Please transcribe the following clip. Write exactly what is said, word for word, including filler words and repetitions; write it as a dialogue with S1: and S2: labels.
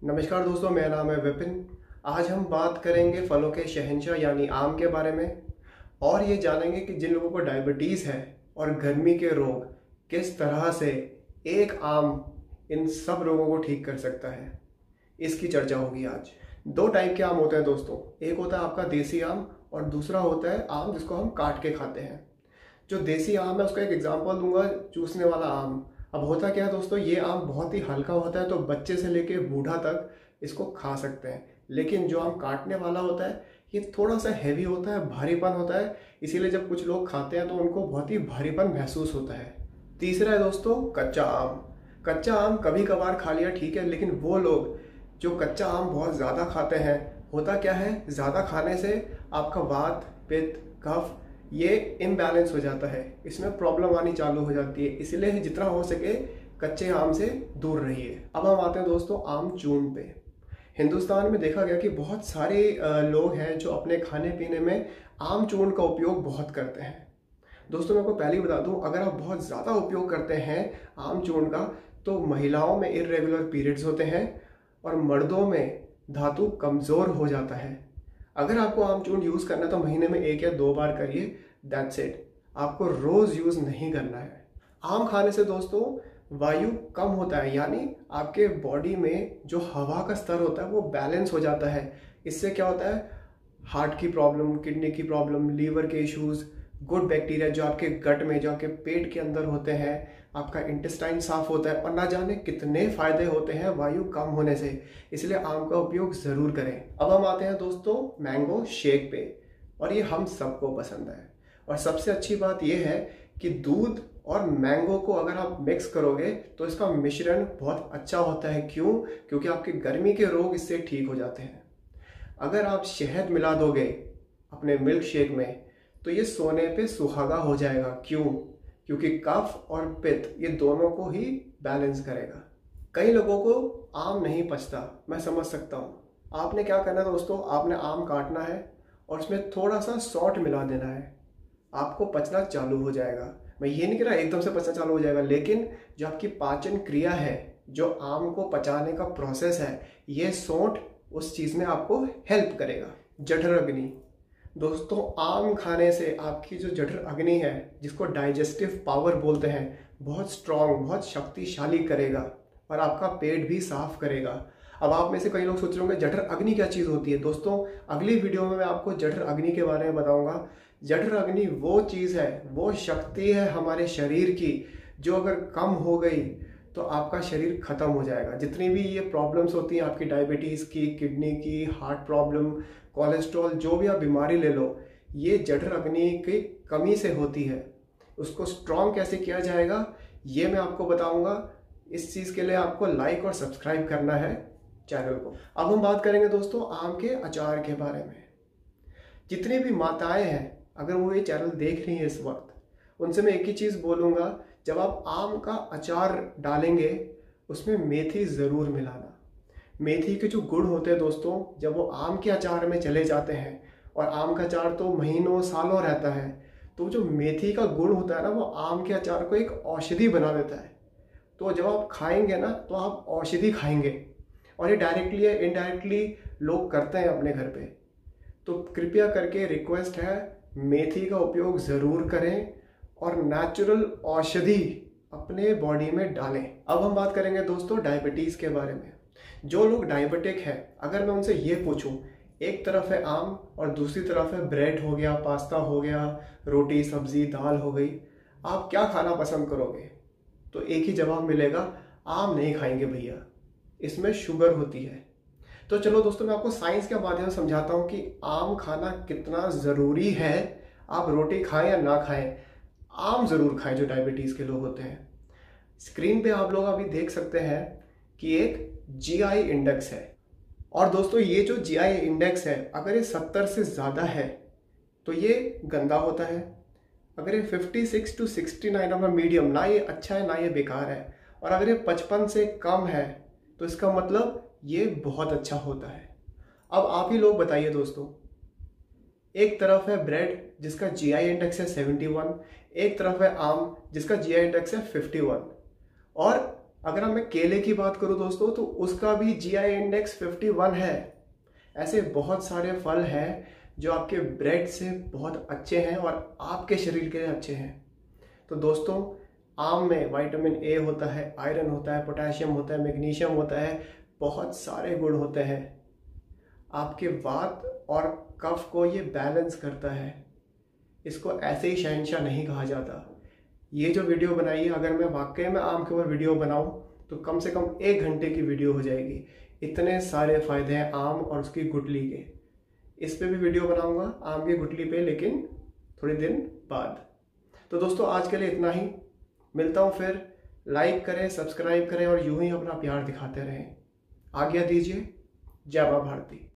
S1: नमस्कार दोस्तों, मेरा नाम है विपिन। आज हम बात करेंगे फलों के शहंशाह यानी आम के बारे में और ये जानेंगे कि जिन लोगों को डायबिटीज़ है और गर्मी के रोग किस तरह से एक आम इन सब रोगों को ठीक कर सकता है, इसकी चर्चा होगी आज। दो टाइप के आम होते हैं दोस्तों, एक होता है आपका देसी आम और दूसरा होता है आम जिसको हम काट के खाते हैं। जो देसी आम है उसका एक एग्जांपल दूंगा, चूसने वाला आम। अब होता क्या है दोस्तों, ये आम बहुत ही हल्का होता है तो बच्चे से लेके बूढ़ा तक इसको खा सकते हैं। लेकिन जो आम काटने वाला होता है ये थोड़ा सा हैवी होता है, भारीपन होता है, इसीलिए जब कुछ लोग खाते हैं तो उनको बहुत ही भारीपन महसूस होता है। तीसरा है दोस्तों कच्चा आम। कच्चा आम कभी कभार खा लिया ठीक है, लेकिन वो लोग जो कच्चा आम बहुत ज़्यादा खाते हैं, होता क्या है, ज़्यादा खाने से आपका वात, पित्त, कफ ये इम्बैलेंस हो जाता है, इसमें प्रॉब्लम आनी चालू हो जाती है। इसलिए जितना हो सके कच्चे आम से दूर रहिए। अब हम आते हैं दोस्तों आम चूर्ण पे। हिंदुस्तान में देखा गया कि बहुत सारे लोग हैं जो अपने खाने पीने में आम चूर्ण का उपयोग बहुत करते हैं। दोस्तों मैं आपको पहले ही बता दूं, अगर आप बहुत ज़्यादा उपयोग करते हैं आम चूर्ण का तो महिलाओं में इर्रेगुलर पीरियड्स होते हैं और मर्दों में धातु कमज़ोर हो जाता है। अगर आपको आम चूर्ण यूज़ करना है तो महीने में एक या दो बार करिए, दैट्स इट। आपको रोज़ यूज़ नहीं करना है। आम खाने से दोस्तों वायु कम होता है, यानी आपके बॉडी में जो हवा का स्तर होता है वो बैलेंस हो जाता है। इससे क्या होता है, हार्ट की प्रॉब्लम, किडनी की प्रॉब्लम, लीवर के इश्यूज़, गुड बैक्टीरिया जो आपके गट में, जो आपके पेट के अंदर होते हैं, आपका इंटेस्टाइन साफ होता है और ना जाने कितने फायदे होते हैं वायु कम होने से। इसलिए आम का उपयोग ज़रूर करें। अब हम आते हैं दोस्तों मैंगो शेक पे, और ये हम सबको पसंद है। और सबसे अच्छी बात यह है कि दूध और मैंगो को अगर आप मिक्स करोगे तो इसका मिश्रण बहुत अच्छा होता है। क्यों? क्योंकि आपके गर्मी के रोग इससे ठीक हो जाते हैं। अगर आप शहद मिला दोगे अपने मिल्क शेक में तो ये सोने पे सुहागा हो जाएगा। क्यों? क्योंकि कफ और पित्त ये दोनों को ही बैलेंस करेगा। कई लोगों को आम नहीं पचता, मैं समझ सकता हूँ। आपने क्या करना है दोस्तों, आपने आम काटना है और उसमें थोड़ा सा सॉल्ट मिला देना है, आपको पचना चालू हो जाएगा। मैं ये नहीं कह रहा एकदम से पचना चालू हो जाएगा, लेकिन जो आपकी पाचन क्रिया है, जो आम को पचाने का प्रोसेस है, ये सौंठ उस चीज़ में आपको हेल्प करेगा। जठर अग्नि दोस्तों, आम खाने से आपकी जो जठर अग्नि है, जिसको डाइजेस्टिव पावर बोलते हैं, बहुत स्ट्रांग, बहुत शक्तिशाली करेगा और आपका पेट भी साफ करेगा। अब आप में से कई लोग सोच रहे होंगे जठर अग्नि क्या चीज़ होती है। दोस्तों अगली वीडियो में मैं आपको जठर अग्नि के बारे में बताऊंगा। जठर अग्नि वो चीज़ है, वो शक्ति है हमारे शरीर की, जो अगर कम हो गई तो आपका शरीर खत्म हो जाएगा। जितनी भी ये प्रॉब्लम्स होती हैं आपकी, डायबिटीज़ की, किडनी की, हार्ट प्रॉब्लम, कोलेस्ट्रॉल, जो भी आप बीमारी ले लो, ये जठर अग्नि की कमी से होती है। उसको स्ट्रॉन्ग कैसे किया जाएगा ये मैं आपको बताऊंगा। इस चीज़ के लिए आपको लाइक और सब्सक्राइब करना है चैनल को। अब हम बात करेंगे दोस्तों आम के अचार के बारे में। जितनी भी माताएं हैं, अगर वो ये चैनल देख रही हैं इस वक्त, उनसे मैं एक ही चीज़ बोलूँगा, जब आप आम का अचार डालेंगे उसमें मेथी ज़रूर मिलाना। मेथी के जो गुण होते हैं दोस्तों, जब वो आम के अचार में चले जाते हैं, और आम का अचार तो महीनों सालों रहता है, तो जो मेथी का गुण होता है ना, वो आम के अचार को एक औषधि बना देता है। तो जब आप खाएंगे ना तो आप औषधि खाएंगे, और ये डायरेक्टली या इनडायरेक्टली लोग करते हैं अपने घर पे। तो कृपया करके रिक्वेस्ट है, मेथी का उपयोग ज़रूर करें और नेचुरल औषधि अपने बॉडी में डालें। अब हम बात करेंगे दोस्तों डायबिटीज़ के बारे में। जो लोग डायबिटिक है, अगर मैं उनसे ये पूछूं, एक तरफ है आम और दूसरी तरफ है ब्रेड हो गया, पास्ता हो गया, रोटी सब्जी दाल हो गई, आप क्या खाना पसंद करोगे? तो एक ही जवाब मिलेगा, आम नहीं खाएंगे भैया, इसमें शुगर होती है। तो चलो दोस्तों मैं आपको साइंस के माध्यम से समझाता हूँ कि आम खाना कितना ज़रूरी है। आप रोटी खाएं या ना खाएं, आम ज़रूर खाएं जो डायबिटीज़ के लोग होते हैं। स्क्रीन पे आप लोग अभी देख सकते हैं कि एक जी आई इंडेक्स है, और दोस्तों ये जो जी आई इंडेक्स है, अगर ये सत्तर से ज़्यादा है तो ये गंदा होता है। अगर ये छप्पन to sixty nine of medium, ना ये अच्छा है ना ये बेकार है, और अगर ये पचपन से कम है तो इसका मतलब ये बहुत अच्छा होता है। अब आप ही लोग बताइए दोस्तों, एक तरफ है ब्रेड जिसका जी आई इंडेक्स है इकहत्तर, एक तरफ है आम जिसका जी आई इंडेक्स है इक्यावन, और अगर हम मैं केले की बात करूं दोस्तों, तो उसका भी जी आई इंडेक्स इक्यावन है। ऐसे बहुत सारे फल हैं जो आपके ब्रेड से बहुत अच्छे हैं और आपके शरीर के लिए अच्छे हैं। तो दोस्तों, आम में विटामिन ए होता है, आयरन होता है, पोटेशियम होता है, मैग्नीशियम होता है, बहुत सारे गुण होते हैं। आपके वात और कफ को ये बैलेंस करता है। इसको ऐसे ही शहंशाह नहीं कहा जाता। ये जो वीडियो बनाई है, अगर मैं वाकई में आम के ऊपर वीडियो बनाऊं तो कम से कम एक घंटे की वीडियो हो जाएगी। इतने सारे फायदे हैं आम और उसकी गुठली के। इस पे भी वीडियो बनाऊंगा, आम की गुठली पे, लेकिन थोड़े दिन बाद। तो दोस्तों, आज के लिए इतना ही। मिलता हूँ फिर। लाइक करें, सब्सक्राइब करें और यूं ही अपना प्यार दिखाते रहें। आज्ञा दीजिए। जय मां भारती।